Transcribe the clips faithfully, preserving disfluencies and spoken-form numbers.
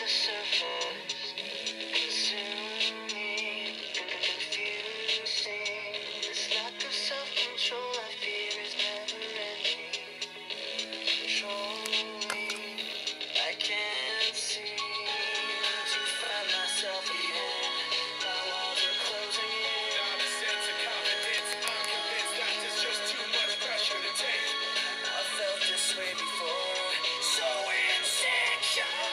the surface, consuming and confusing. This lack of self-control I fear is never-ending, controlling. I can't seem to find myself again. My walls are closing in. Not a sense of confidence. I'm convinced that there's just too much pressure to take. I felt this way before, so insecure.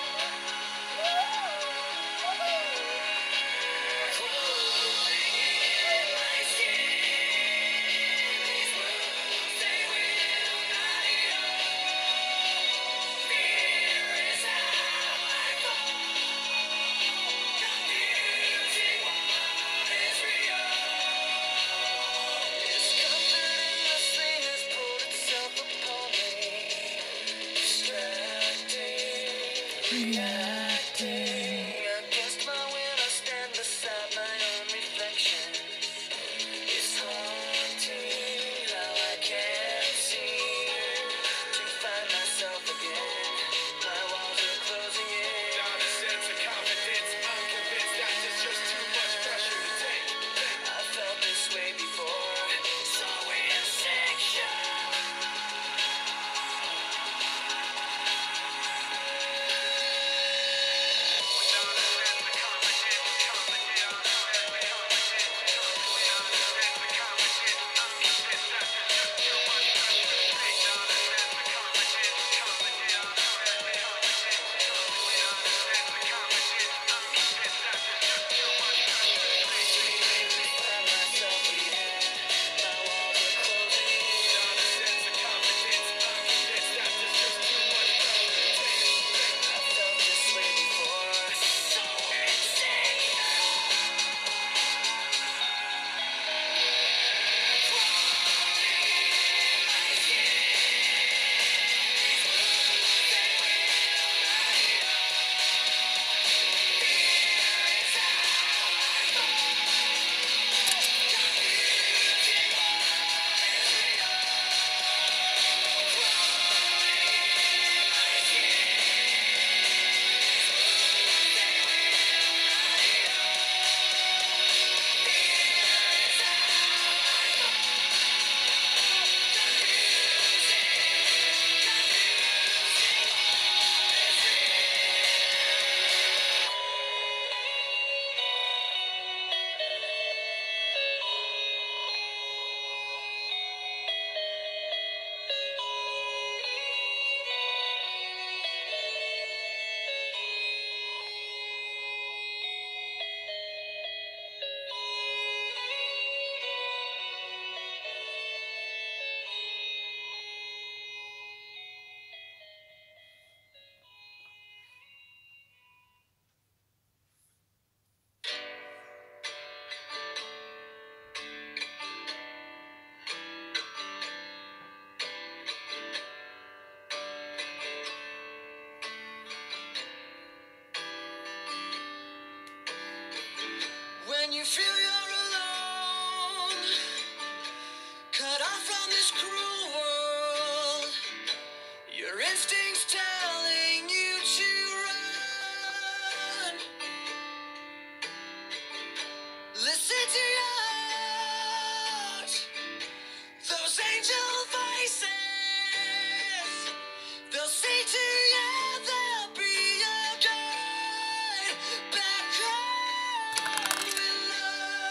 Reacting against my will, I stand beside my own reflection. It's haunting how I can't seem to find myself again. My walls are closing in. Not a sense of confidence. I'm convinced that there's just too much pressure to take. I felt this way before, so insecure. When you feel you're alone, cut off from this cruel world, your instincts telling you to run. Listen to your heart, those angel voices, they'll say to you, they'll be your guide back home with love.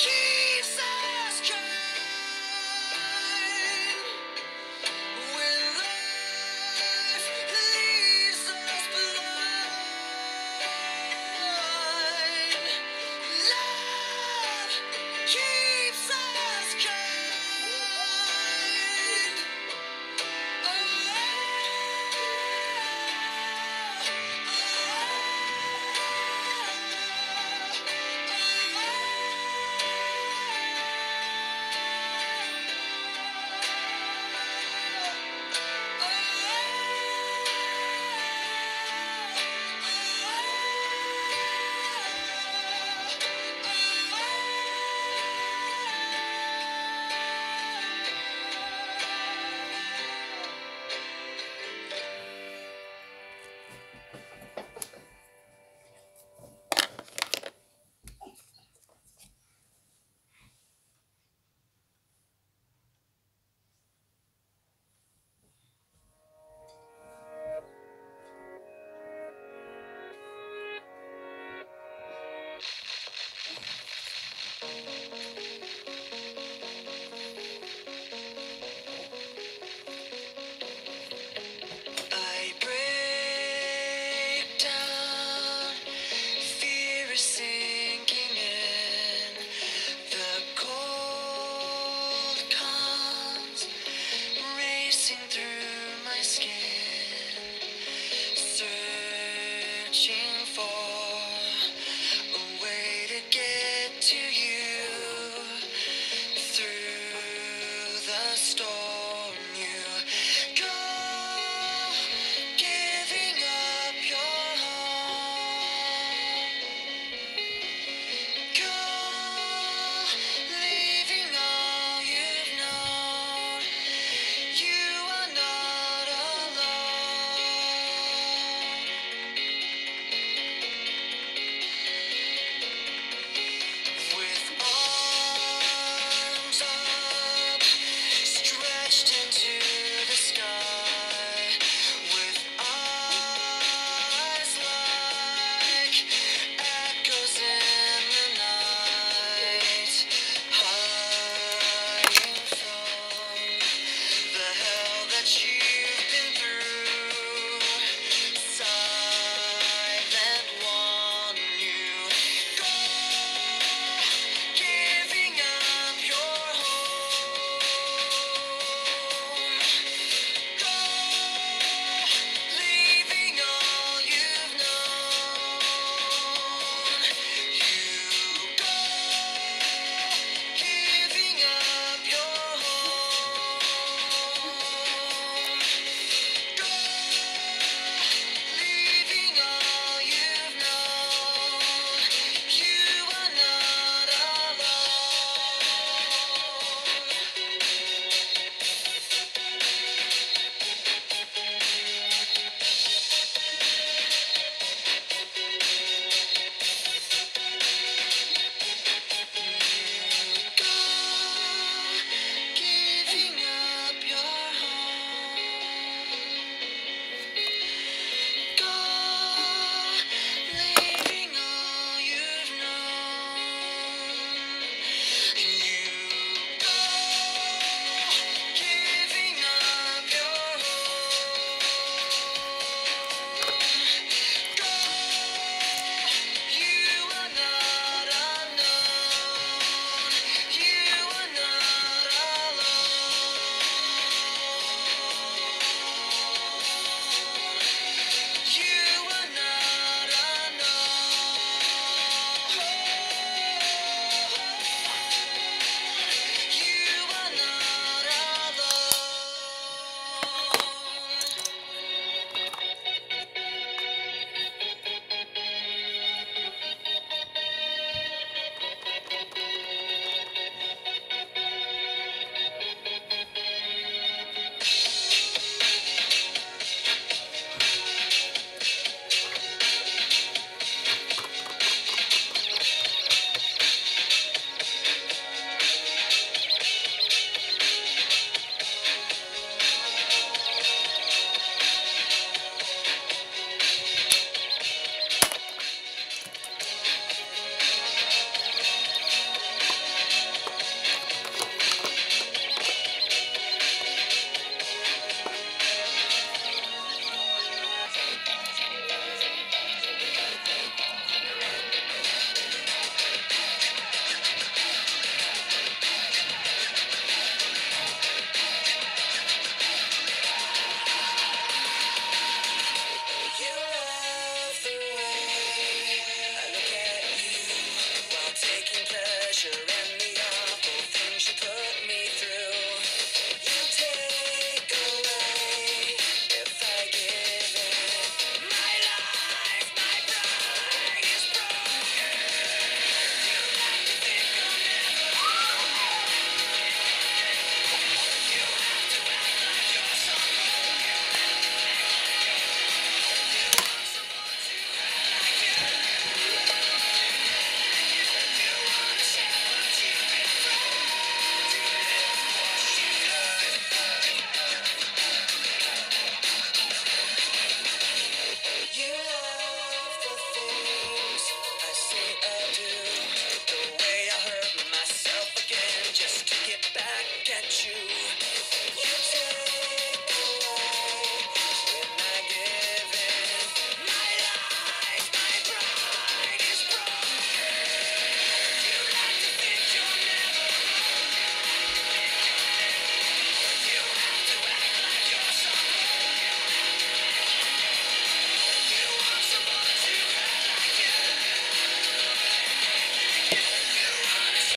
keep